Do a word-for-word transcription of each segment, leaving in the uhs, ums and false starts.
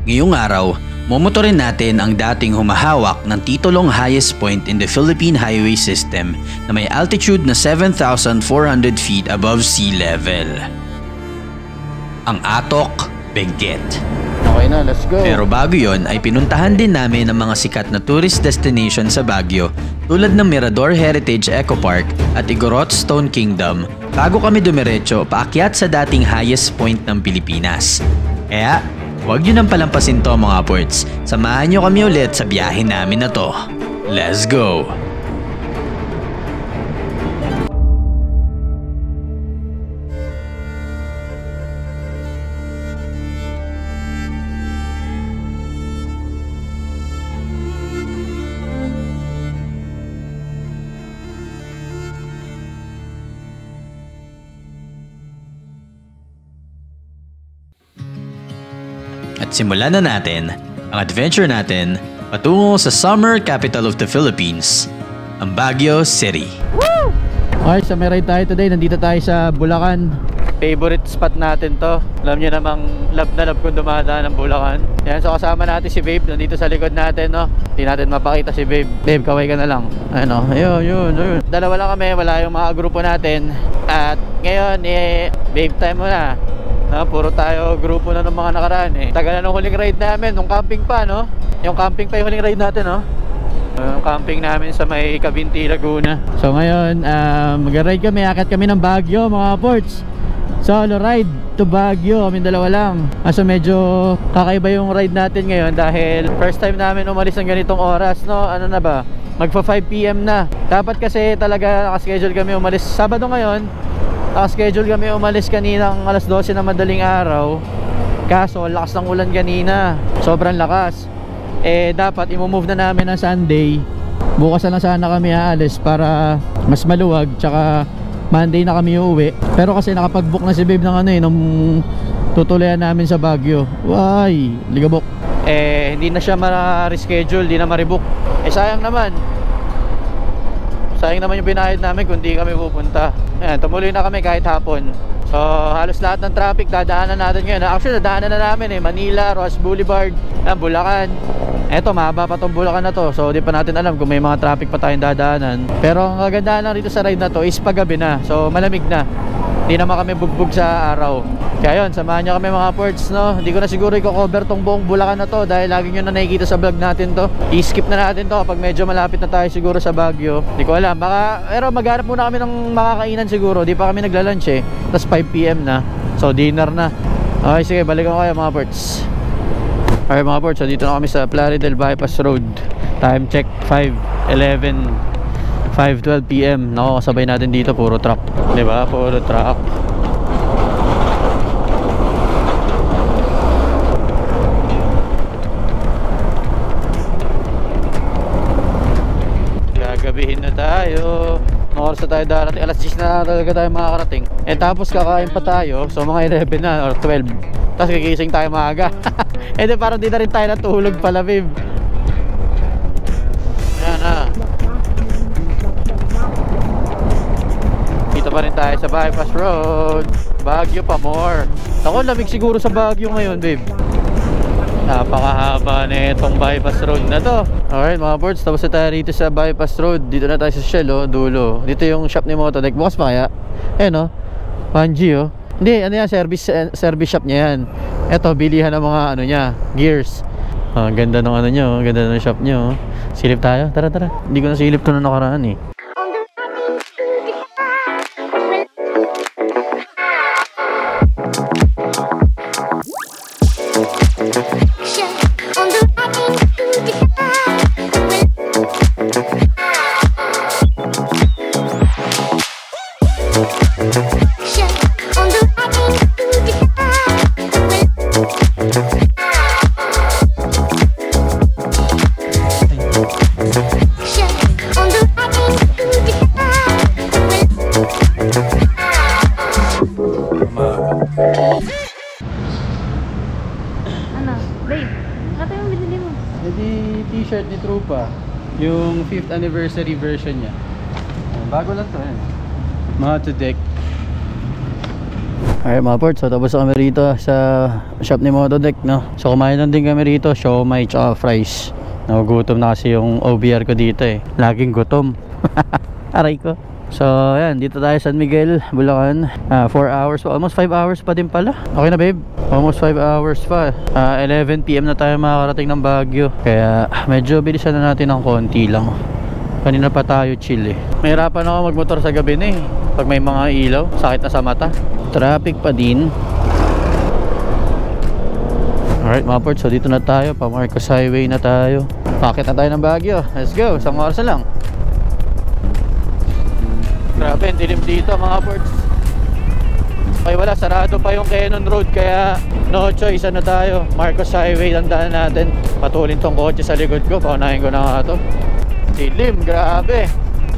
Ngayong araw, momotorin natin ang dating humahawak ng titulong highest point in the Philippine highway system na may altitude na seven thousand four hundred feet above sea level. Ang Atok Benguet. Okay na, let's go. Pero bago yon ay pinuntahan din namin ang mga sikat na tourist destination sa Baguio tulad ng Mirador Heritage Eco Park at Igorot Stone Kingdom bago kami dumiretso paakyat sa dating highest point ng Pilipinas. Kaya, huwag nyo nang palampasin to mga ports. Samahan nyo kami ulit sa biyahe namin na to. Let's go! At simulan na natin ang adventure natin patungo sa summer capital of the Philippines, ang Baguio City. Woo! Okay, so may ride tayo today. Nandito tayo sa Bulacan. Favorite spot natin to. Alam nyo namang love na love kung dumadaan ng Bulacan. Yan, so kasama natin si Babe. Nandito sa likod natin, no? Hindi natin mapakita si Babe. Babe, kaway ka na lang. Ano, ayun, yun, yun. Dalawa lang kami, wala yung mga grupo natin. At ngayon, eh, Babe time mo na. Na, puro tayo grupo na ng mga nakaraan eh. Tagal na nung huling ride namin, nung camping pa, no? Yung camping pa yung huling ride natin, no? Yung camping namin sa may Cabinti, Laguna. So ngayon, uh, mag-ride kami, akit kami ng Baguio, mga ports. Solo ride to Baguio, kami dalawa lang. So medyo kakaiba yung ride natin ngayon dahil first time namin umalis ng ganitong oras, no? Ano na ba? Magpa five p m na. Dapat kasi talaga nakaschedule kami umalis Sabado ngayon. Naka-schedule kami umalis kaninang alas dose na madaling araw. Kaso lakas ng ulan kanina, sobrang lakas. Eh dapat i-move na namin ng Sunday. Bukas na lang sana kami aalis para mas maluwag. Tsaka Monday na kami uuwi. Pero kasi nakapag-book na si Babe ng ano eh, nung tutuloyan namin sa Baguio. Why? Ligabok. Eh hindi na siya ma-reschedule, hindi na ma-rebook. Eh sayang naman. Sayang naman yung binayad namin kung di kami pupunta. Ayan, tumuloy na kami kahit hapon. So halos lahat ng traffic dadaanan natin ngayon. Actually dadaanan na namin eh, Manila, Roas Boulevard, ah, Bulacan. Eto, mahaba pa tong Bulacan na to. So di pa natin alam kung may mga traffic pa tayong dadaanan. Pero ang kagandahan lang rito sa ride na to is paggabi na. So malamig na. Hindi naman kami bugbog sa araw. Kaya yun, samahan nyo kami mga ports, no? Hindi ko na siguro i-cover tong buong Bulacan na to dahil lagi nyo na nakikita sa vlog natin to. I-skip na natin to kapag medyo malapit na tayo siguro sa Baguio. Hindi ko alam, baka, pero maghanap muna kami ng makakainan siguro. Di pa kami nagla-lunch eh. Tapos five p m na. So dinner na. Okay, sige, balikan ko kayo mga ports. Okay mga ports, so dito na kami sa Plaridel Bypass Road. Time check five eleven, five twelve p m Nako, kasabay natin dito, puro truck. Diba? Puro truck. Gagabihin na tayo. Mga oras na tayo darating. Alas diyes na talaga tayo makakarating. Eh tapos kakain pa tayo. So mga eleven na or twelve. Tapos gigising tayo maaga. Eh di parang di na rin tayo natulog pala, babe. Yan na. Dito pa rin tayo sa Bypass Road. Baguio pa more. Ako, lamig siguro sa Baguio ngayon, babe. Napakahaba na itong bypass road na to. Alright mga boards, tapos na tayo rito sa bypass road. Dito na tayo sa Shell, oh, dulo. Dito yung shop ni Motodek. Bukas pa kaya? Eh no, Panji, oh. Hindi, ano yan, service, uh, service shop niya yan. Eto, bilihan ng mga ano niya, gears. Ah, ganda ng ano niya, oh. Ganda ng shop niya, oh. Silip tayo, tara tara. Hindi ko na silip to na nakaraan eh. T-shirt ni Trupa, yung fifth anniversary version niya. Bago lang to, eh. Motodek. Alright mga ports, so tapos kami rito sa shop ni Motodeck, no? So kumain lang din kami rito, siomai tsaka fries. Nagugutom na kasi yung O B R ko dito eh. Laging gutom. Aray ko. So ayan, dito tayo San Miguel, Bulacan. uh, four hours pa, almost five hours pa din pala. Okay na babe, almost five hours pa. uh, eleven p m na tayo makakarating ng Baguio. Kaya medyo bilisan na natin ng konti lang. Kanina pa tayo chill eh. Mahirapan ako magmotor sa gabi na eh. Pag may mga ilaw, sakit na sa mata. Traffic pa din. Alright mga ports, so dito na tayo, pa Marcos Highway na tayo. Pakit na tayo ng Baguio. Let's go, isang oras na lang. Grabe, dilim dito mga ports. Okay, wala, sarado pa yung Cannon Road, kaya no choice, ano tayo, Marcos Highway ang daan natin. Patulin tong kotse sa likod ko, paunahin ko na nga to. Dilim, grabe.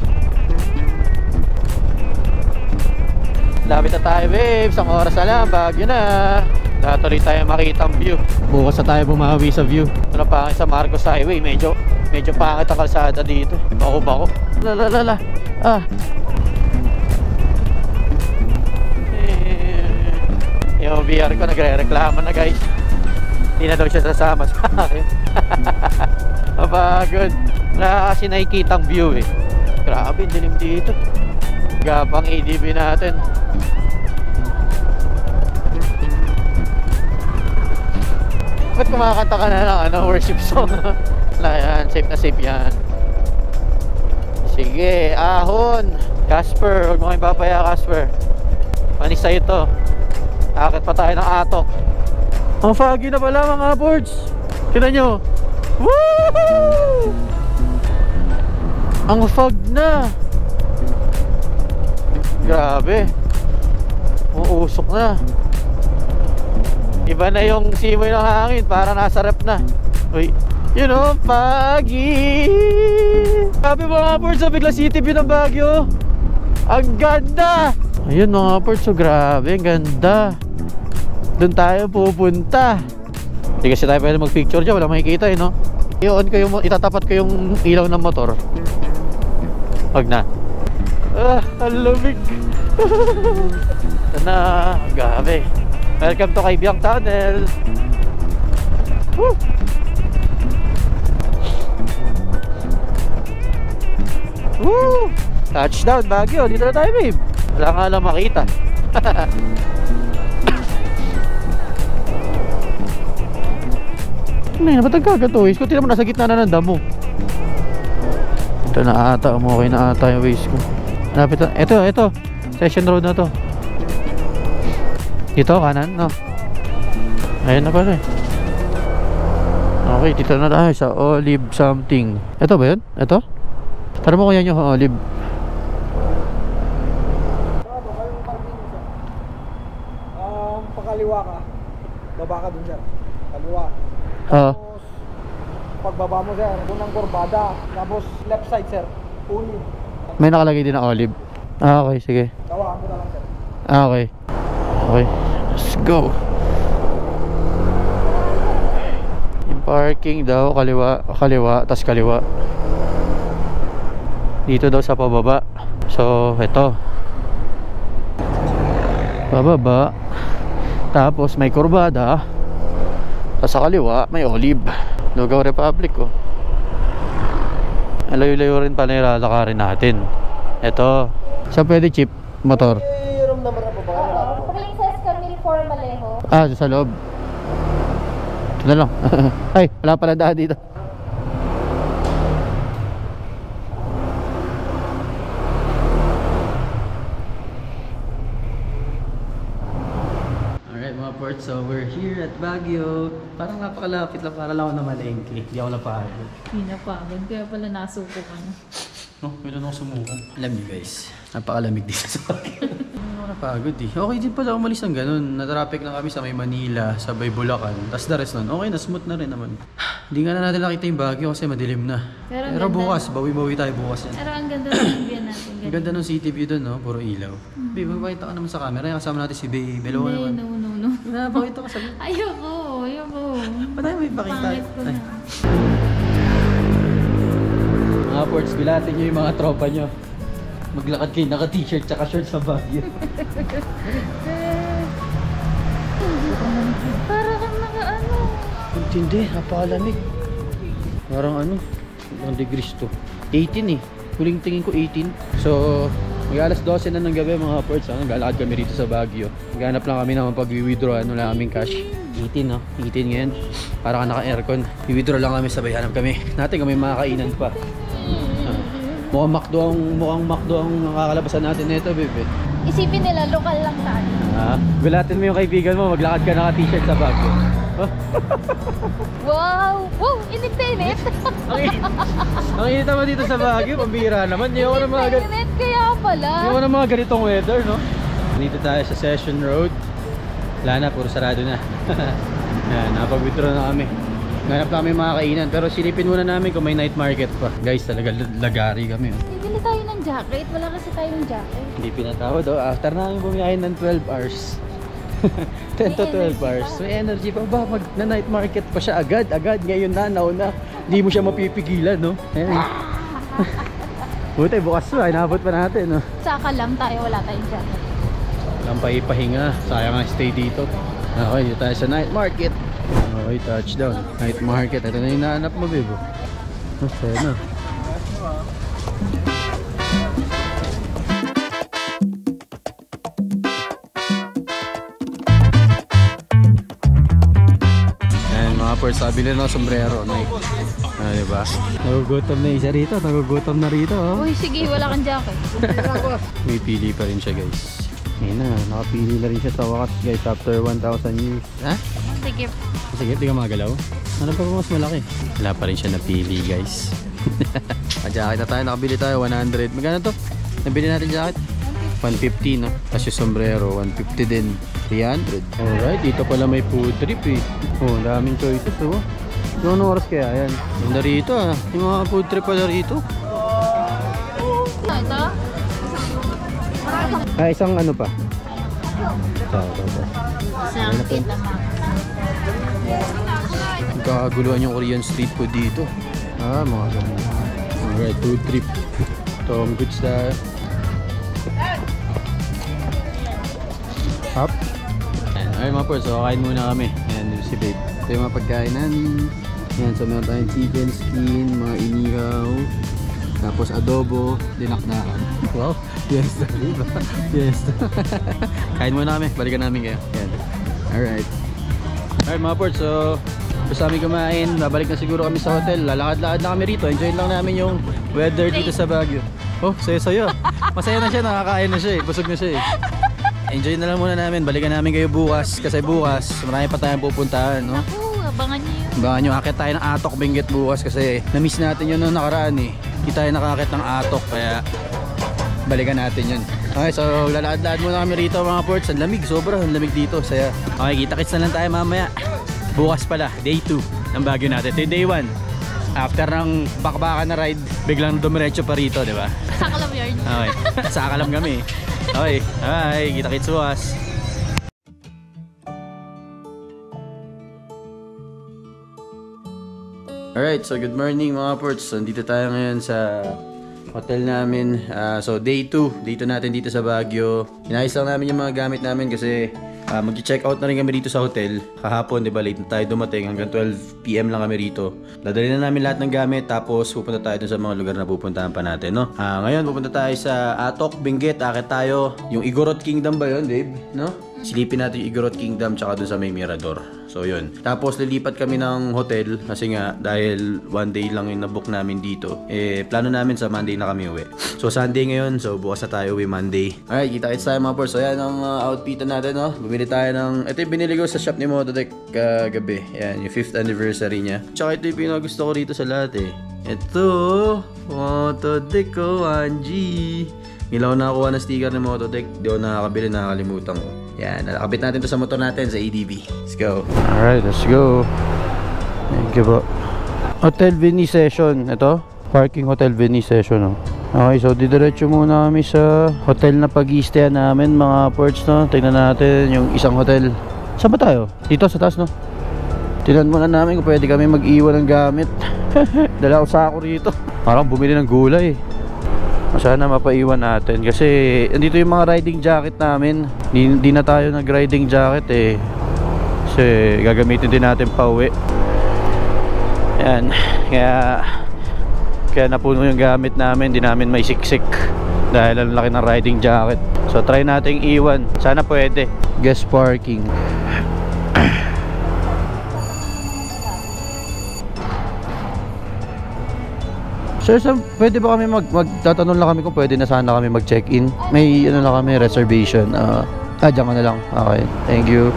Lapit na tayo babe, isang oras na lang, Baguio na. Lahat ulit tayo makita ang view. Bukas na tayo bumawi sa view. Ito na pangit sa Marcos Highway, medyo medyo pangit ang kalsada dito. Bako bako. Lalalala. Ah. Eh, yung V R ko nagre-reklamo na guys. Hindi na daw siya sasama sa akin. Mapagod. Wala kasi nakikita ang view eh. Grabe, dilim dito. Gabang A D B natin. Ba't kumakanta ka na ng ano, worship song? Yan, safe na safe yan. Sige, ahon. Casper, huwag mo kayong papaya, Casper. Panis sa'yo to. Akit pa tayo ng atok. Ang foggy na pala mga boards. Kita nyo. Woo! Ang fog na. Grabe. Uusok na. Iba na yung simoy ng hangin, para nasa rep na. Uy, you know, Pagi. Sabi mga ports, sa Bigla City view ng Baguio. Ang ganda. Ayun mga ports, so grabe, ang ganda. Doon tayo pupunta. Hindi kasi tayo pwede mag-picture dyan, wala makikita eh, no? I-on ko yung, itatapat ko yung ilaw ng motor. Wag na. Ah, ang lumig. Ito na, grabe. Welcome to Kaibiyang Tunnel. Woo! Woo! Touchdown Baguio. Dito na tayo babe. Wala nga lang makita. Ano yun? Ba't nagkagatuwis ko? Tira mo nasa gitna na ng damo. Ito na ata. Okay na ata yung waist ko. Lapit na. Ito, ito. Session road na to. Dito, kanan, no? Ayun na pala eh. Okay, dito na tayo sa Olive something. Ito ba yun? Ito? Tara mo kaya nyo Olive. Um, pakaliwa ka. Baba ka dun sir. Kaliwa. Oo. Tapos, pagbaba mo sir, unang kurbada. Tapos left side sir, Olive. May nakalagay din na Olive. Ah, okay, sige. Tawakan mo na lang sir. Ah, okay. Okay, let's go. Yung parking daw, kaliwa, kaliwa, tas kaliwa. Dito daw sa pababa. So, ito. Pababa. Tapos may kurbada. Tas sa kaliwa, may Olive. Lugaw Republic, oh. Layo-layo rin pala yung lalakarin natin. Ito. Saan pwede chip? Motor? Eh, room number na po ba? Pagaling sa Escamil for Malejo. Ah, sa loob. Ito na lang. Ay, wala pala daan dito. Alright mga ports, so we're here at Baguio. Parang napakalapit lang, para lang ako na malengke. Hindi ako napagod. Hindi napagod, kaya pala nasuko ka na. No, kailan ako sumuko. Alam niyo guys, napakalamig dito sa Baguio. Hindi ako napagod eh. Okay din pala umalis ng ganun. Na-traffic lang kami sa may Manila, sa may Bulacan. Tapos the rest nun, okay na, smooth na rin naman. Hindi nga na natin nakita yung Baguio kasi madilim na. Pero ang Pero ganda. bukas, bawi-bawi tayo bukas yan. Pero ang ganda ng view natin. Ang ganda ng city view doon, no? Puro ilaw. Mm-hmm. Babe, magpakita ka naman sa camera. Yung kasama natin si Babe. Hello Hindi, naman. no, no, no. Napakita ka sa Ayoko, ayoko. Ba't tayo may pakita? Pangit ko Ay. na. Mga ports, bilatin nyo yung mga tropa nyo. Maglakad kayo naka-t-shirt tsaka shorts sa Baguio. Para kang naka-ano. Hindi, napakalamig. Parang ano, ilang degrees to? eighteen eh. Huling tingin ko eighteen. So, mag-alas twelve na ng gabi mga ports. Ano, galakad kami rito sa Baguio. Maghanap lang kami ng pag-withdraw. Ano lang kaming cash. eighteen no? eighteen ngayon. Para ka naka-aircon. I-withdraw lang kami, sabay hanap kami. Natin kami makakainan pa. Ah, mukhang McDo ang, mukhang McDo ang nakakalabasan natin nito, bebe. Isipin nila, lokal lang tayo. Ah, gulatin mo yung kaibigan mo, maglakad ka naka-t-shirt sa Baguio. Wow! Wow! Init-init! Ang init. Ang init naman dito sa Baguio, pambira naman. Hindi ako ng mga gan- Init kaya pala. Hindi ako ng mga ganitong weather, no? Dito tayo sa Session Road. Wala na, puro sarado na. Yan, nakapag-withdraw na kami. Ganap na kami mga kainan. Pero silipin muna namin kung may night market pa. Guys, talaga lagari kami. Oh. Bibili tayo ng jacket. Wala kasi tayong jacket. Hindi pinatawad, oh. After namin bumiyahin ng twelve hours. ten to twelve hours. May energy pa ba? Mag na night market pa siya agad, agad. Ngayon na, nauna. Hindi mo siya mapipigilan, no? Ayan. Buti, bukas pa. Inabot pa natin, no? Saka lang tayo, wala tayong jacket. Walang pahipahinga. Sayang nga stay dito. Okay, dito tayo sa night market. Okay, touchdown. Night market. Ito na yung nahanap mo, bebo. Okay na. First, sabi nila ng sombrero, Nike. Ah, diba? Nagugutom na isa rito, nagugutom na rito, oh. Uy, sige, wala kang jacket. May pili pa rin siya, guys. Ayun na, nakapili na rin siya sa wakas, guys, after one thousand years. Ha? Sige. Sige, di ka magalaw. Ano pa ba mas malaki? Wala pa rin siya napili, guys. Jacket na tayo, nakabili tayo, one hundred. Magkano to? Nabili natin jacket? one fifty, no? Tapos yung sombrero, one fifty din. three hundred. Alright, dito pala may food trip eh. Oh, daming choices, oh. Yung anong oras kaya yan? Ganda rito ah. Yung mga food trip pala rito. Ito? Ah, isang ano pa? Ito, ito, ito. Isang kita mo. Nagkakaguluhan yung Korean street food dito. Ah, mga ganun. Alright, food trip. Ito, ang goods na. Up. Ayan, okay mga ports, so kain muna kami. Ayan, si babe. Ito yung mga pagkainan. Ayan, so meron tayong chicken skin, mga inihaw, tapos adobo, dinakdakan. Wow, yes, diba? Yes. Kain muna kami, balikan namin kayo. Ayan. Alright. Alright mga ports, so gusto kami kumain, babalik na siguro kami sa hotel. Lalakad-lakad na kami rito, enjoy lang namin yung weather dito sa Baguio. Oh, sayo-sayo. Masaya na siya, nakakain na siya eh, busog na siya eh. Enjoy na lang muna namin, balikan namin kayo bukas. Kasi bukas, marami pa tayong pupuntahan, no? Naku, abangan niyo yun. Abangan nyo, akit tayo ng Atok Benguet bukas. Kasi na-miss natin yun noong nakaraan eh. Hindi tayo nakakit ng Atok, kaya balikan natin yun. Okay, so lalakad-lakad muna kami rito mga ports. Ang lamig, sobra, ang lamig dito. Saya. Okay, kita-kits na lang tayo mamaya. Bukas pala, day two ng Baguio natin. Ito yung day one. After ng bakbakan na ride, biglang dumiretso pa rito, di ba? Sa Kalam yard. Okay, sa Kalam kami. Okay, hi, kita-kits bukas. Alright, so good morning mga ports. Nandito tayo ngayon sa hotel namin. Uh, so day two, dito natin dito sa Baguio. Inayos lang namin yung mga gamit namin kasi uh, mag-check out na rin kami dito sa hotel. Kahapon, di ba, late na tayo dumating. Hanggang twelve p m lang kami rito. Dadalhin na namin lahat ng gamit. Tapos pupunta tayo dun sa mga lugar na pupuntahan pa natin, no? Uh, ngayon, pupunta tayo sa Atok Benguet. Akit tayo. Yung Igorot Kingdom ba yun, babe? No? Silipin natin yung Igorot Kingdom tsaka dun sa may Mirador. So yun. Tapos lilipat kami ng hotel kasi nga dahil one day lang yung nabook namin dito. Eh plano namin sa Monday na kami uwi. So Sunday ngayon, so bukas na tayo uwi Monday. Alright, kita-kits tayo mga ports. So yan ang uh, outfitan natin, no? Bumili tayo ng, ito yung binili ko sa shop ni Motodek kagabi. Uh, yan, yung fifth anniversary niya. Tsaka ito yung pinagusto ko rito sa lahat eh. Ito, Motodek ko, Angie. Ilaw na nakuha na sticker ng Motodek. Di ako nakakabili, nakakalimutan ko. Yan, nakakabit natin to sa motor natin sa A D B. Let's go. Alright, let's go. Thank you po. Hotel Venice Session. Ito, parking Hotel Venice Session. Oh. Okay, so didiretso muna kami sa hotel na pag-i-stay namin mga ports, no? Tingnan natin yung isang hotel. Saan ba tayo? Dito sa taas, no? Tingnan muna namin kung pwede kami mag-iwan ng gamit. Dala ko sa ako rito. Parang bumili ng gulay. Sana mapaiwan natin kasi andito yung mga riding jacket namin. Di, di na tayo nag riding jacket eh. Kasi Kasi gagamitin din natin pa uwi. Yan. Kaya Kaya napuno yung gamit namin. Hindi namin may siksik dahil ang laki ng riding jacket. So try nating iwan. Sana pwede. Guest parking. Sir, so, pwede ba kami mag, magtatanong lang kami kung pwede na sana kami mag-check-in? May ano lang kami, reservation. Uh, ah, dyan ka na lang. Okay, thank you.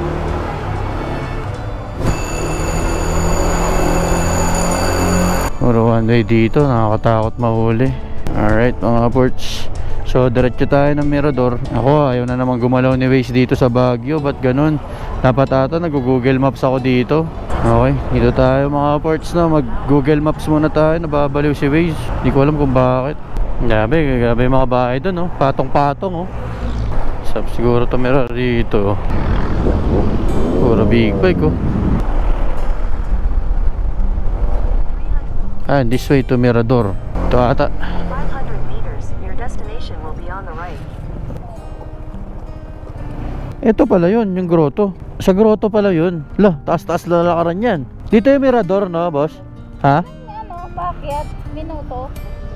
Puro one way dito, nakakatakot mahuli. Alright mga ports. So diretso tayo ng Mirador. Ako, ayaw na naman gumalaw ni Waze dito sa Baguio. Ba't ganun? Dapat ata nag-Google Maps ako dito. Okay, dito tayo mga ports na. Mag-Google Maps muna tayo. Nababaliw si Waze. Hindi ko alam kung bakit. Grabe, grabe yung mga bahay doon, oh. Patong-patong, oh. Sab siguro to meron dito. Puro big bike, oh. Ah, this way to Mirador. Ito ata. five hundred meters, your destination will be on the right. Ito pala yun, yung grotto. Sa grotto pala yun. Lah, taas-taas lalakaran yan. Dito yung Mirador, no, boss? Ha? Ano, bakit? Minuto?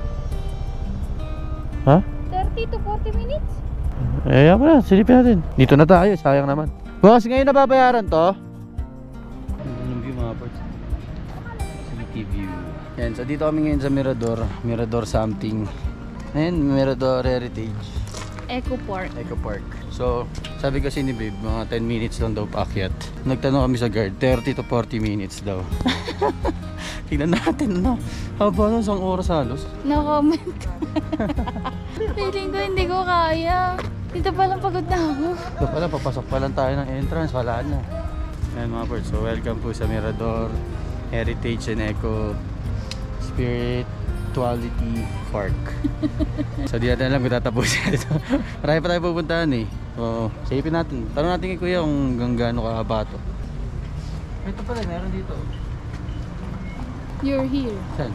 Ha? thirty to forty minutes? Eh, yan pala, silipin natin. Dito na tayo, sayang naman. Boss, ngayon nababayaran to? Yung view mga parts. City view. Yan, so dito kami ngayon sa Mirador. Mirador something. Ayan, Mirador Heritage Eco Park. Eco Park. So, sabi kasi ni Babe, mga ten minutes lang daw paakyat. Nagtanong kami sa guard, thirty to forty minutes daw. Tingnan natin, ano? Haba na, isang oras halos. No comment. Feeling ko hindi ko kaya. Dito palang pagod na ako. Ito pala, papasok pa lang tayo ng entrance, wala na. Ayan mga birds, so welcome po sa Mirador Heritage and Eco Spirituality Park. So di natin alam kung tatapusin ito. Marami pa tayo pupuntahan eh. So, safe natin. Tanong natin kay Kuya kung hanggang gaano kahaba to. Ito pala, meron dito. You're here. Saan?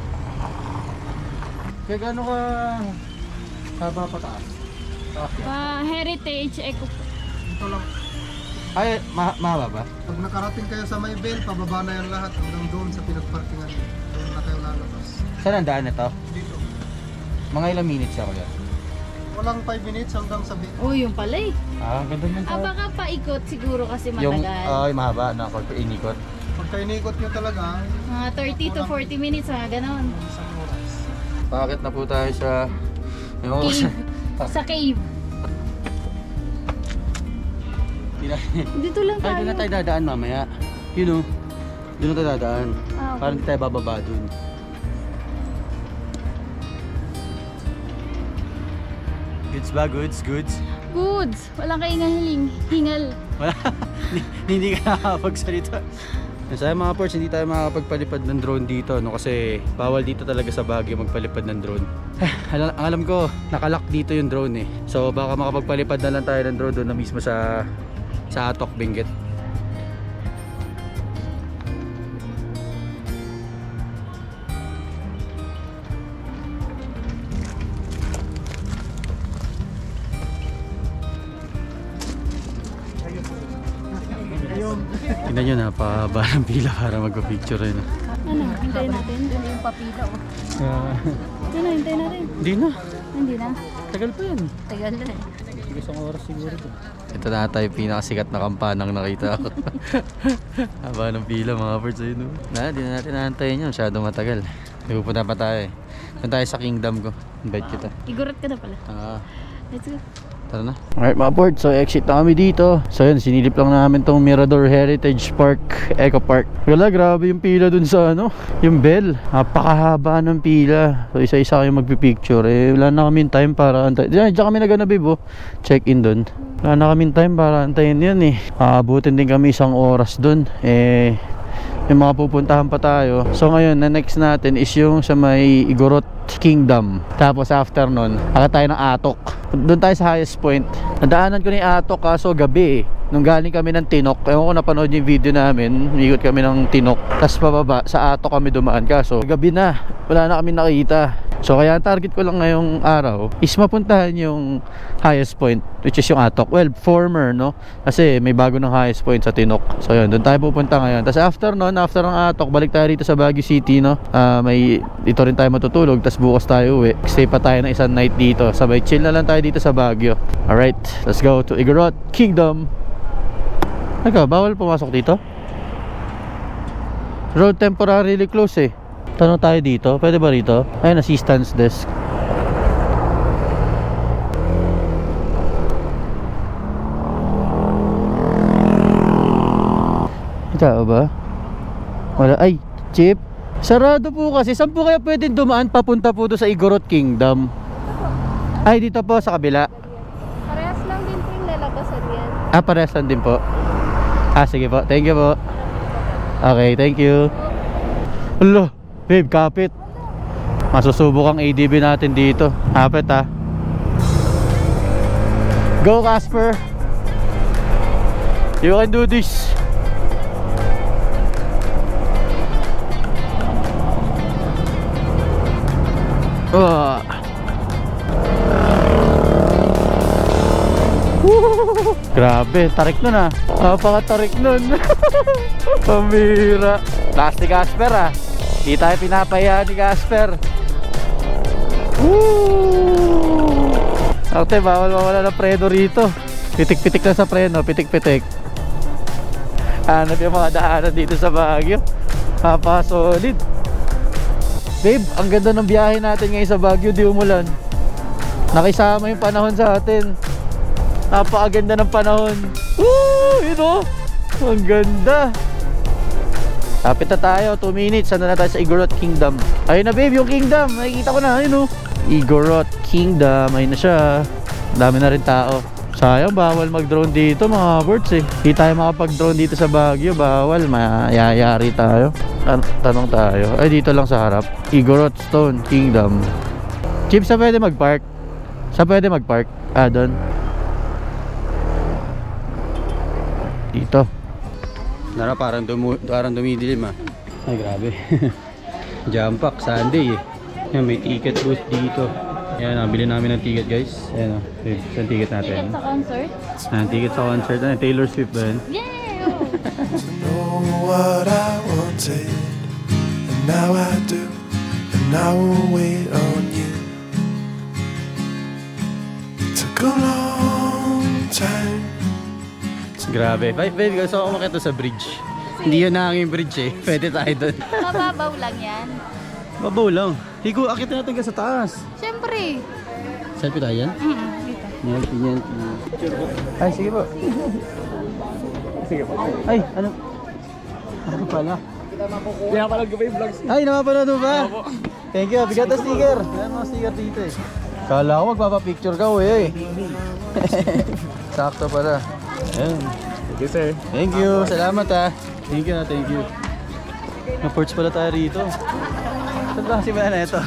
Kaya gaano ka haba pa taas? Okay. Pa Heritage Eco Park. Ito lang. Ay, ma mahaba ba? Pag nakarating kayo sa Maybell, pababa na yan lahat hanggang doon sa pinagparkingan. Doon na kayo lalabas. Saan ang daan ito? Dito. Mga ilang minutes ako yan? Walang five minutes hanggang sa Bicol. Oh, yung pala eh. Ah, ganda naman Ah, baka paikot siguro kasi yung, matagal. ay mahaba na pag inikot. Pagka inikot nyo talaga, Mga thirty to forty minutes, mga ganon. isang oras. Bakit na po tayo sa yung Cave. Sa cave. Dito lang Ay, tayo. doon na tayo dadaan mamaya. You know, doon na tayo dadaan. Ah, okay. Parang hindi tayo bababa doon. Goods ba? Goods? Goods? Goods. Walang kaingahiling. Hingal. Wala. Hindi ka nakakapagsalita. Sa mga ports, hindi tayo makakapagpalipad ng drone dito, no? Kasi bawal dito talaga sa Baguio magpalipad ng drone. Alam, alam ko, nakalock dito yung drone eh. So baka makapagpalipad na lang tayo ng drone doon na mismo sa sa Atok, Benguet. Tingnan nyo, napahaba ng pila para magpa-picture rin. Ano? Hintayin natin. Ano yung papila oh. Uh, Ano? Hintayin natin. Hindi na. Hindi na. Tagal pa yan. Tagal na eh. Isang oras siguro to. Ito na tayo pinakasikat na kampanang nakita ako. Haba ng pila mga birds ayun. No? Na, di na natin nahantayin yun. Masyado matagal. May pupunta pa tayo eh. Punta tayo sa kingdom ko. Invite kita. Igurot ka na pala. Ah, Let's go. tara na. Alright mga birds, so exit na kami dito. So yun, sinilip lang namin tong Mirador Heritage Park, Eco Park. Wala, grabe yung pila dun sa ano, yung bell. Napakahaba ng pila. So isa-isa kayo magpipicture. Eh, wala na kaming time para antay. Diyan, diyan kami nagana bibo. Check in dun. Wala na kaming time para antayin yan eh. Aabutin din kami isang oras dun. Eh, yung mga pupuntahan pa tayo. So ngayon, na next natin is yung sa may Igorot Kingdom. Tapos after nun, akit tayo ng Atok. Doon tayo sa highest point. Nadaanan ko ni Atok kaso gabi eh. Nung galing kami ng Tinok, ewan ko napanood yung video namin, ikot kami ng Tinok. Tapos pababa, sa Atok kami dumaan kaso gabi na, wala na kami nakita. So kaya ang target ko lang ngayong araw is mapuntahan yung highest point, which is yung Atok. Well, former, no? Kasi may bago ng highest point sa Tinok. So yun, doon tayo pupunta ngayon. Tapos after nun, after ng Atok, balik tayo dito sa Baguio City, no? Uh, may dito rin tayo matutulog. Tapos bukas tayo uwi. Stay pa tayo ng isang night dito. Sabay chill na lang tayo dito sa Baguio. Alright, let's go to Igorot Kingdom. Naka, bawal pumasok dito? Road temporarily close eh. Tanong tayo dito, pwede ba rito? Ayun, assistance desk. Ito ba? Wala, ay, jeep. Sarado po kasi. Saan po kaya pwedeng dumaan papunta po doon sa Igorot Kingdom? Ay, dito po sa kabila. Parehas lang din po yung lalabasan yan. Ah, parehas lang din po. Ah, sige po. Thank you po. Okay, thank you. Hello. Babe, kapit. Masusubok ang A D B natin dito. Kapit ha. Go Casper. You can do this. Oh. Grabe, tarik nun ah. Napaka-tarik nun. Pambira. Last ni Casper ah. Di tayo pinapayaan ni Casper. Woo! Ate, bawal mawala ng preno rito. Pitik-pitik na sa preno, pitik-pitik. Hanap yung mga daanan dito sa Baguio. Napaka-solid. Babe, ang ganda ng biyahe natin ngayon sa Baguio, di umulan. Nakisama yung panahon sa atin. Napakaganda ng panahon. Woo! Yun o! Ang ganda. Kapit na tayo, two minutes. Ano na tayo sa Igorot Kingdom. Ayun na babe, yung kingdom. Nakikita ko na, ayun o. Igorot Kingdom, ayun na siya. Dami na rin tao. Sayang, bawal mag-drone dito mga birds eh. Hindi tayo makapag-drone dito sa Baguio. Bawal, mayayari tayo. Tan Tanong tayo. Ay, dito lang sa harap. Igorot Stone Kingdom. Chip, saan pwede mag-park? Saan pwede mag-park? Ah, doon. Dito. Nara, parang, dumu parang dumidilim ah. Ay grabe. Jam pack, Sunday eh. Yan, may ticket booth dito. Yan, nabili namin ng ticket guys. Ayan o, oh. Saan ticket natin? Ticket sa concert? Ah, ticket sa concert. Ano, Taylor Swift ba yun? Yeah! Know what I wanted, and now I do, and I won't wait on you. It took a long time. Grabe. Babe, babe, gusto ko makita sa bridge. Hindi yun nanging bridge eh. Pwede tayo doon. Mababaw lang yan. Babaw lang. Higo, akitin natin ka sa taas. Siyempre. Selfie tayo yan? Mm, dito. Yan, yan. Ay, sige po. Sige po. Ay, ano? Ano pala? Pinapanood ko pa yung vlogs. Ay, napapanood mo ba? Thank you. Bigat na sticker. Yan mga sticker dito eh. Kala ko magpapapicture ka, uy eh. Sakto pala. Ayan. Thank you, sir. Thank you. Salamat ah. Thank you na, thank you. Na-porch pala tayo rito. Saan ba kasi ba na ito?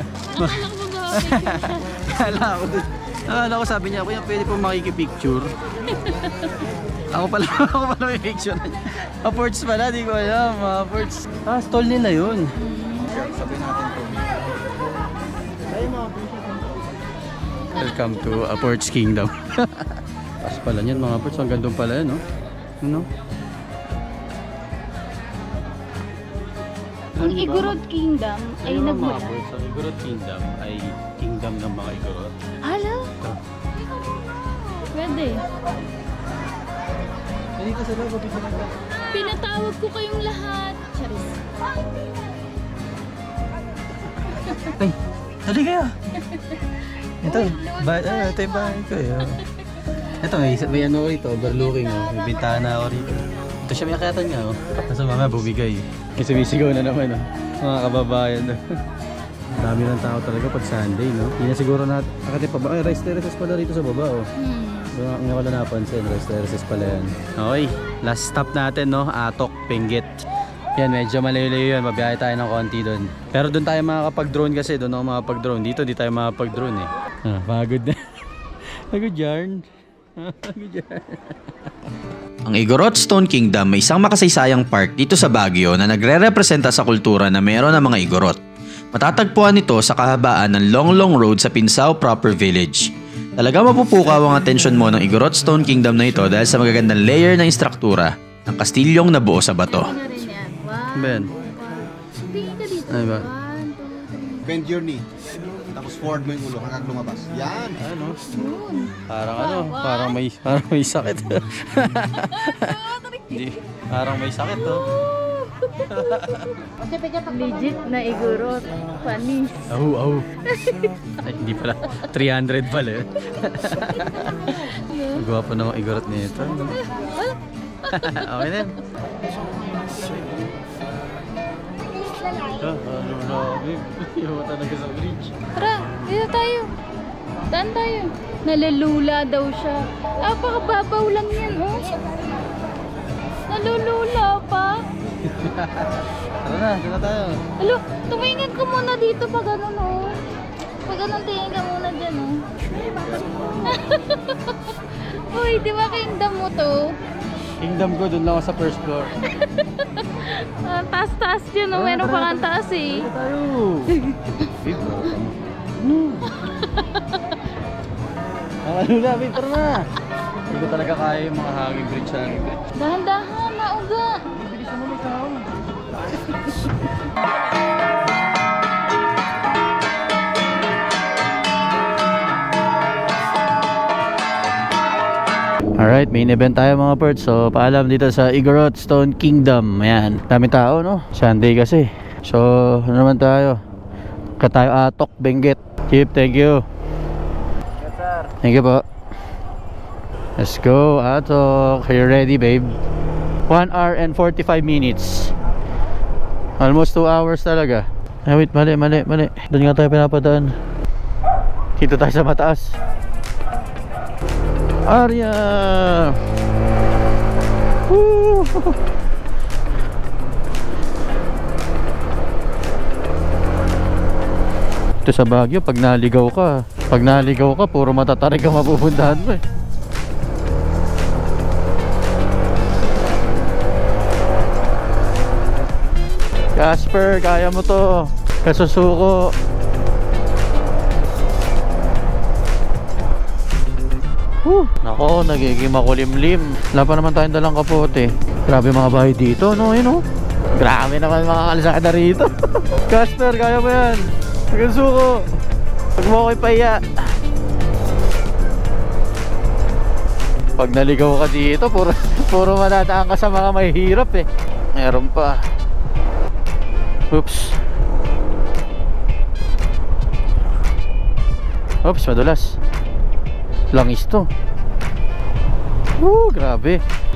Kala ko dun. Nakala ko sabi niya, kuya pwede po makikipicture. Ako pala, ako pala may picture na niya. Na-porch pala, di ko alam. Na-porch. Ah, stall nila yun. Sabi natin po. Welcome to a Porch Kingdom. Pas pala niyan mga porch, ang gandong pala yan, no? Ano? Ang Igorot Kingdom ay Ayun, mga nagmula. porch, ang Igorot Kingdom ay kingdom ng mga Igorot. Hala? Pwede. Dito sila, kapit na lang. Pinatawag ko kayong lahat. Charis. Ay, dali kayo! Ito, ba ah, ito yung bahay ko eh. oh. Ito, may, may ano ko rito, overlooking oh. May bintana ako rito. Ito siya may akatan nga oh. Nasa mga bumigay. May sumisigaw na naman oh. Mga kababayan oh. Dami ng tao talaga pag Sunday no. Hindi na siguro natin, akati pa ba? Ay, rice terraces pala rito sa baba oh. Hmm. Ang nga wala napansin, rice terraces pala yan. Okay, last stop natin no, Atok, Benguet. Yan, medyo malayo-layo yan, mabiyahe tayo ng konti doon. Pero doon tayo makakapag-drone kasi, doon ako makakapag-drone. Dito, di tayo makakapag-drone eh. Ah, pagod na. Pagod yarn. Pagod yarn. Ang Igorot Stone Kingdom may isang makasaysayang park dito sa Baguio na nagre-representa sa kultura na meron ng mga Igorot. Matatagpuan ito sa kahabaan ng Long Long Road sa Pinsao proper village. Talaga mapupukaw ang atensyon mo ng Igorot Stone Kingdom na ito dahil sa magagandang layer ng istruktura ng kastilyong nabuo sa bato. Ano rin yan? One, Ben. tingin ka dito. Ano ba? One, two, three. Bend your knee. Tapos forward mo yung ulo hanggang lumabas. Yan! Ano? Yun. Parang ano, parang may parang may sakit. Hindi, parang may sakit oh. Legit na igurot. Panis. Ahu, ahu. Ay, hindi pala. three hundred pala yun. Gwapo na akong igorot nito. Okay din. Ah, ano na, babe. Iyaw talaga sa bridge. Tara, dito tayo. Daan tayo. Nalulula daw siya. Ah, pakababaw lang yan, oh. Nalulula pa. Tara na, dito na tayo. Alo, tumingin ko muna dito pag ano, no. Pag ganun, tingin ka muna dyan, oh. Uy, di ba kingdom mo to? Kingdom ko, dun lang ako sa first floor. Ah, taas-taas dyan, oh. Meron pang ang taas, eh. Dito tayo. Babe, ano? Ang ano na, babe, tara na. Hindi ko talaga kaya yung mga hanging bridge, hanging bridge. Dahan-dahan, nauga. Bilis mo ikaw. Alright, main event tayo mga perts. So, paalam dito sa Igorot Stone Kingdom. Ayan, dami tao, no? Sunday kasi. So, ano naman tayo? Katayo Atok, Benguet. Chip, thank you. Yes, sir. Thank you po. Let's go, Atok. Are you ready, babe? one hour and forty-five minutes. Almost two hours talaga. Ay, wait, mali, mali, mali. Doon nga tayo pinapadaan. Dito tayo sa mataas. Arya! Woo! Ito sa Baguio, pag naligaw ka, pag naligaw ka, puro matatarik ang mapupuntahan mo eh. Casper, kaya mo to. Kasusuko. Whew. Nako, nagiging makulimlim. Wala pa naman tayong dalang kapote. Grabe mga bahay dito, no? Yun, no? Grabe naman mga kalsada rito. Casper, kaya mo yan. Kasusuko. Pag mo ako'y pahiya. Pag naligaw ka dito, puro, puro manataan ka sa mga mahihirap eh. Meron pa. Oops. Oops, madulas. Langis to. Woo, grabe.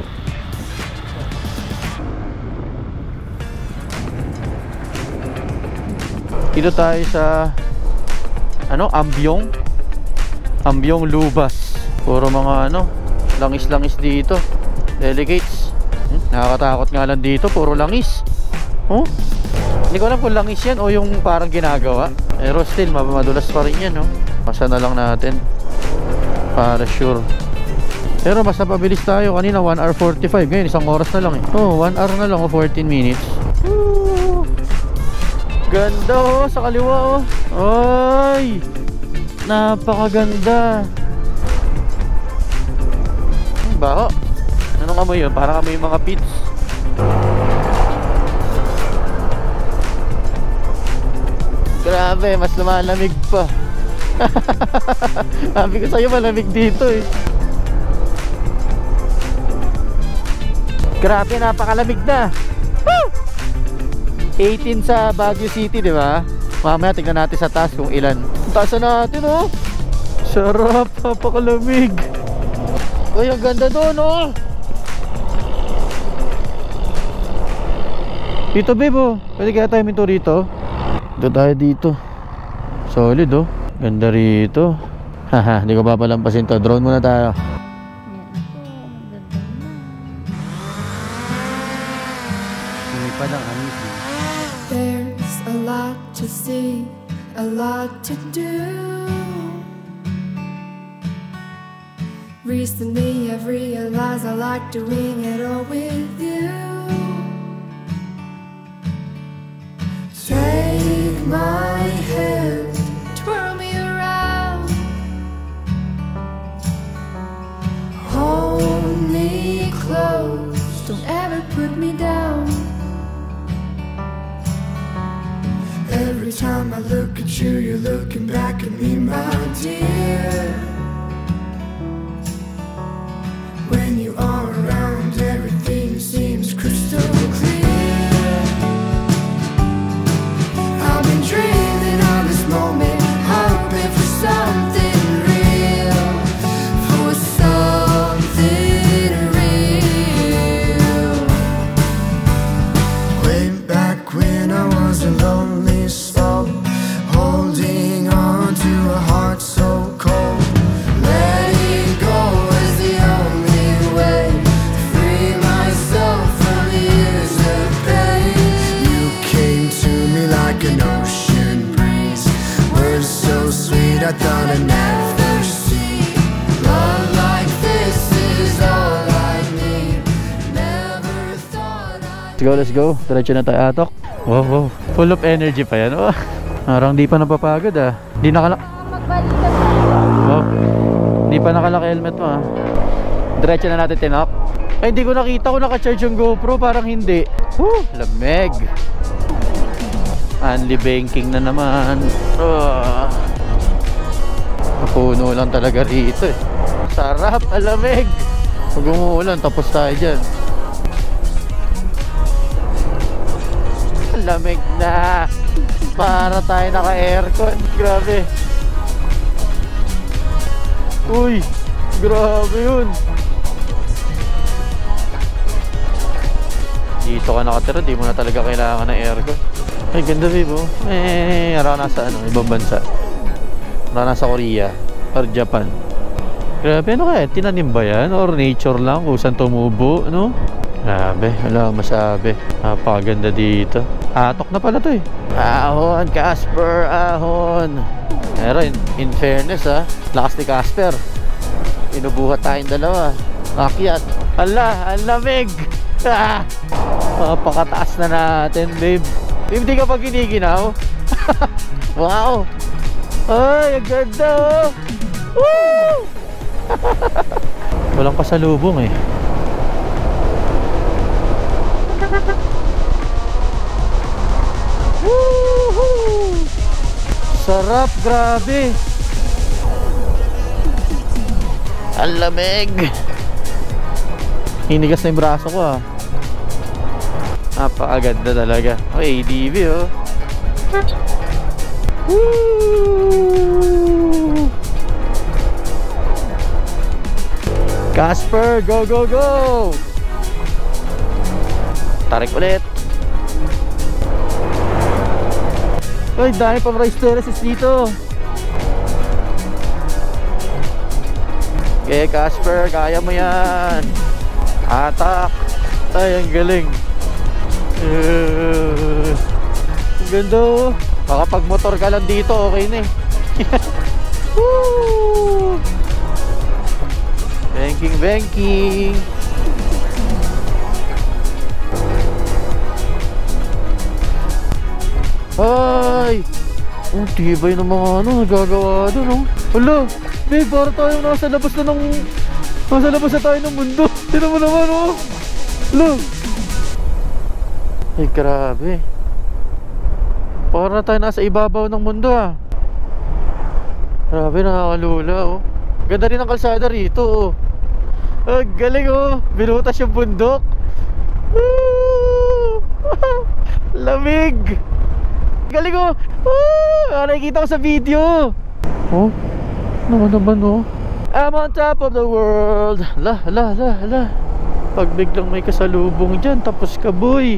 Dito tayo sa ano, Ambyong. Ambyong Lubas. Puro mga ano, langis-langis dito. Delegates. Hmm, nakakatakot nga lang dito, puro langis. Oh? Hindi ko alam kung langis yan o yung parang ginagawa. Pero still, madulas pa rin yan, no? Masa na lang natin para sure. Pero mas napabilis tayo. Kanina one hour forty-five. Ngayon isang oras na lang eh. Oh, one hour na lang o fourteen minutes. Woo! Ganda oh, sa kaliwa oh. Ay! Napakaganda. Baho. Anong amoy yun? Parang amoy yung mga pits. Grabe, mas lumalamig pa. Sabi ko sa'yo, malamig dito eh. Grabe, napakalamig na. Woo! eighteen sa Baguio City, di ba? Mamaya tingnan natin sa taas kung ilan. Taas na natin oh. Sarap, napakalamig. Uy, ang ganda doon oh. Dito babe oh. Pwede kaya tayo minto rito? Dito tayo dito. Solid oh. Ganda rito. Haha, hindi ko papalampasin to. Drone muna tayo. There's a lot to see, a lot to do. Recently I've realized I like doing it all with you. Take my time I look at you, you're looking back at me, my dear. When you are around, everything seems crystal clear. I've been dreaming of this moment, hoping for something real, for something real. Way back when I was a lonely soul, holding on to a heart so cold. Letting go is the only way to free myself from years of pain. You came to me like an ocean breeze, words so sweet I thought I'd never see. Love like this is all I need. Never thought I'd. Let's go, let's go. Diretso na tayo atok. Wow, wow. Full of energy pa yan. Oh. Parang di pa napapagod ah. Di nakala... Magbalik ka tayo. Oh. Di pa nakalaki-helmet mo ah. Diretso na natin tinok. Ay, hindi ko nakita kung naka-charge yung GoPro. Parang hindi. Woo! Lamig. Only banking na naman. Oh. Napuno lang talaga rito eh. Sarap, alamig. Pag umuulan, tapos tayo dyan. Lamig na. Para tayo naka-aircon. Grabe. Uy, grabe yun. Dito ka nakatira, di mo na talaga kailangan ng aircon. Ay, ganda babe oh. Eh, araw nasa ano, ibang bansa. Araw nasa Korea or Japan. Grabe, ano kaya? Tinanim ba yan? Or nature lang kung saan tumubo, no? Grabe, wala akong masabi. Napakaganda dito. Atok na pala to eh. Ahon, Casper, ahon. Pero in, in fairness ha, lakas ni Casper. Inubuhat tayong dalawa. Akyat. Ala, ang lamig. Ah, mapakataas na natin, babe. Babe, di ka pa giniginaw? Wow. Ay, ang ganda oh. Woo! Walang pasalubong eh. Woohoo! Sarap, grabe. Ang lamig. Hinigas na yung braso ko ah. Napakaganda talaga. O, A D V oh. Woo! Casper, go go go! Tarik ulit. Ay, dahil pang rice terraces dito. Okay, Casper, kaya mo yan. Atak. Ay, ang galing. Uh, ang ganda oh. Makapag motor ka lang dito, okay na eh. Woo! Banking, banking. Ay! Oh, tibay ng mga ano, nagagawa doon, oh. Hala, babe, para tayo nasa labas na ng... Nasa labas na tayo ng mundo. Tignan mo naman, oh. Hala. Ay, grabe. Para tayo nasa ibabaw ng mundo, ah. Grabe, nakakalula, oh. Ganda rin ang kalsada rito, oh. Ay, galing, oh. Binutas yung bundok. Woo! Lamig. Galing oh. Ah, nakikita ko sa video. Oh, ano naman oh. I'm on top of the world. La, la, la, la. Pag biglang may kasalubong dyan, tapos ka boy.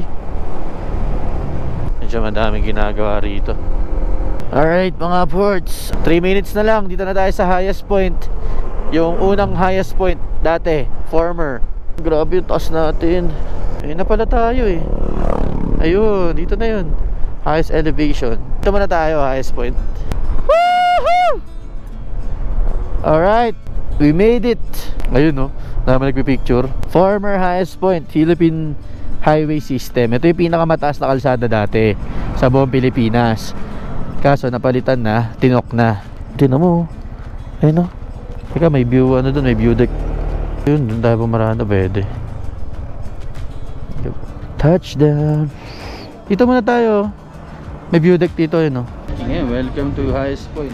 Medyo madaming ginagawa rito. Alright mga ports, three minutes na lang. Dito na tayo sa highest point. Yung unang highest point dati, former. Grabe yung taas natin. Ayun na pala tayo eh. Ayun, dito na yun. Highest elevation. Ito muna tayo, highest point. Woohoo! Alright, we made it. Ayun no, naman nagpipicture. Former highest point, Philippine Highway System. Ito yung pinakamataas na kalsada dati sa buong Pilipinas. Kaso napalitan na, tinok na. Tingnan mo. Ayun no. Teka, may view, ano dun, may view deck. Ayun, dun tayo pumaraan na pwede. Touchdown. Dito muna tayo. May view deck dito yun, no? Yeah, welcome to highest point.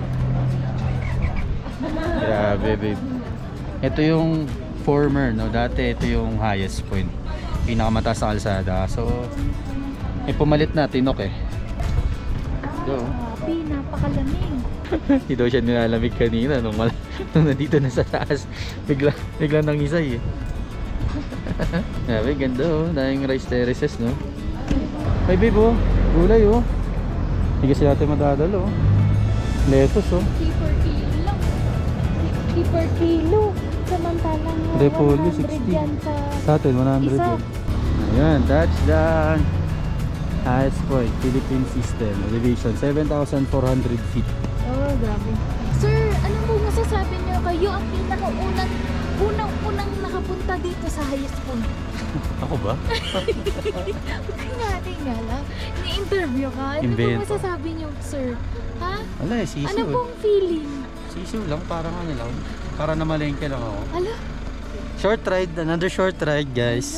Grabe, babe. Ito yung former, no? Dati ito yung highest point. Pinakamataas na kalsada. So, may pumalit na, tinok eh. So, Grabe, napakalamig. hindi daw siya nilalamig kanina nung, mal nung nandito na sa taas. Bigla, bigla nangisay eh. Grabe, ganda oh. Daming rice terraces, no? Ay, babe oh. Gulay oh. Hindi kasi natin madadalo oh. Lettuce oh. fifty per kilo lang. fifty per kilo. Samantalang Repolyo, one hundred sixty. yan sa Sa atin, one hundred isa. yan. Ayan, touchdown. Highest point, Philippine System. Elevation, seven thousand four hundred feet. Oh, grabe. Sir, ano mo masasabi niyo? Kayo ang pinakaunang, unang-unang nakapunta dito sa highest point. Ako ba? Kaya nga lang, ni-interview ka. Ano Invento. po masasabi niyo, sir? Ha? Wala eh, sisiw. Ano pong feeling? Sisiw lang, parang ano lang. Para na malengke lang ako. Ala? Short ride, another short ride guys.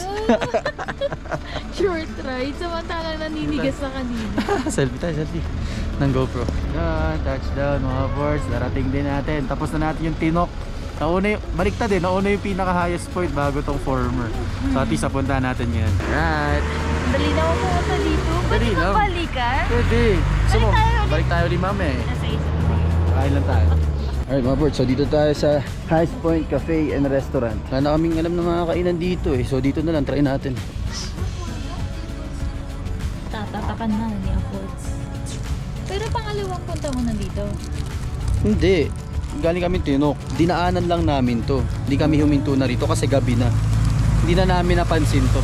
Short ride, samantalang naninigas na kanina. Selfie tayo, selfie. Ng GoPro. Yan, touchdown mga boards. Darating din natin. Tapos na natin yung tinok. Nauna yung, baliktad eh, nauna yung pinaka highest point bago tong former. So at least napunta natin yan. Right. Dali na ako pumunta dito. Dali Pwede lang. ba balikan? Pwede. Gusto mo, Balik tayo ulit. balik tayo ulit mami eh. Nasa isa. Kain lang tayo. Alright mga boards, so dito tayo sa Highest Point Cafe and Restaurant. Wala na kaming alam ng mga kainan dito eh. So dito na lang, try natin. Tatatakan na ni Affords. Pero pangalawang punta mo na dito. Hindi. Galing kami tinok. Dinaanan lang namin to. Hindi kami huminto na rito kasi gabi na. Hindi na namin napansin to.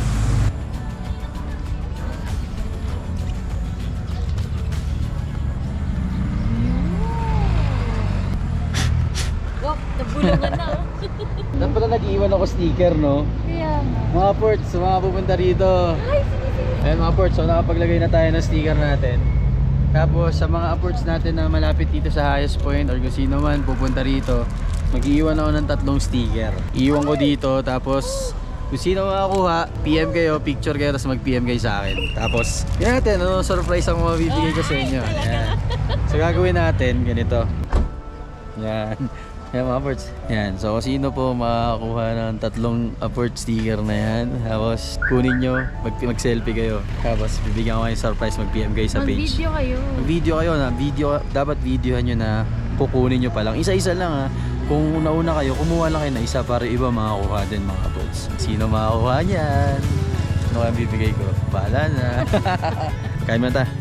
Wow, nabulungan na. Dapat na nag-iwan ako sticker, no? Kaya nga. Mga ports, mga pupunta rito. Ay, sige, sige. Ayan mga ports, so nakapaglagay na tayo ng sticker natin. Tapos sa mga ports natin na malapit dito sa highest point or kung sino man pupunta rito, mag-iwan ako ng tatlong sticker. Iiwan ko dito, tapos kung sino makakuha, P M kayo, picture kayo, tapos mag-P M kayo sa akin. Tapos, yan natin, ano surprise ang mabibigay ko sa inyo. Ayan. So gagawin natin, ganito. Yan. Yan mga ports. Yan. So sino po makakuha ng tatlong aport sticker na yan, tapos kunin nyo, mag- mag-selfie kayo. Tapos bibigyan ko kayo surprise, mag-P M kayo sa page. Mag-video kayo. Mag-video kayo na. Video, dapat videohan nyo na kukunin nyo pa lang. Isa-isa lang ha. Kung nauna kayo, kumuha lang kayo na isa para iba makakuha din mga ports. Sino makakuha niyan? Ano kaya bibigay ko? Bahala na. Kain mo ta.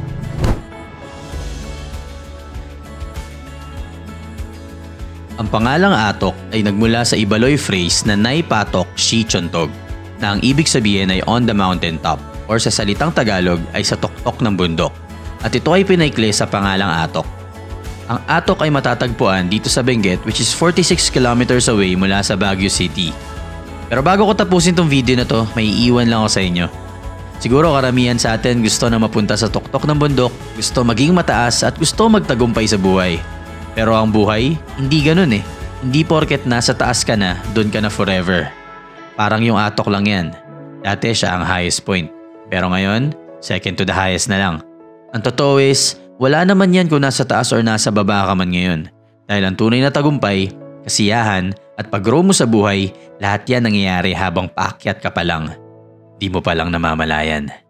Ang pangalang Atok ay nagmula sa Ibaloy phrase na Nay Patok Si Chontog, na ang ibig sabihin ay on the mountain top or sa salitang Tagalog ay sa tuktok ng bundok. At ito ay pinaikli sa pangalang Atok. Ang Atok ay matatagpuan dito sa Benguet, which is forty-six kilometers away mula sa Baguio City. Pero bago ko tapusin tong video na to, may iiwan lang ako sa inyo. Siguro karamihan sa atin gusto na mapunta sa tuktok ng bundok, gusto maging mataas at gusto magtagumpay sa buhay. Pero ang buhay, hindi ganun eh. Hindi porket nasa taas ka na, doon ka na forever. Parang yung Atok lang yan. Dati siya ang highest point. Pero ngayon, second to the highest na lang. Ang totoo is, wala naman yan kung nasa taas or nasa baba ka man ngayon. Dahil ang tunay na tagumpay, kasiyahan, at pag-grow mo sa buhay, lahat yan nangyayari habang paakyat ka pa lang. Di mo pa lang namamalayan.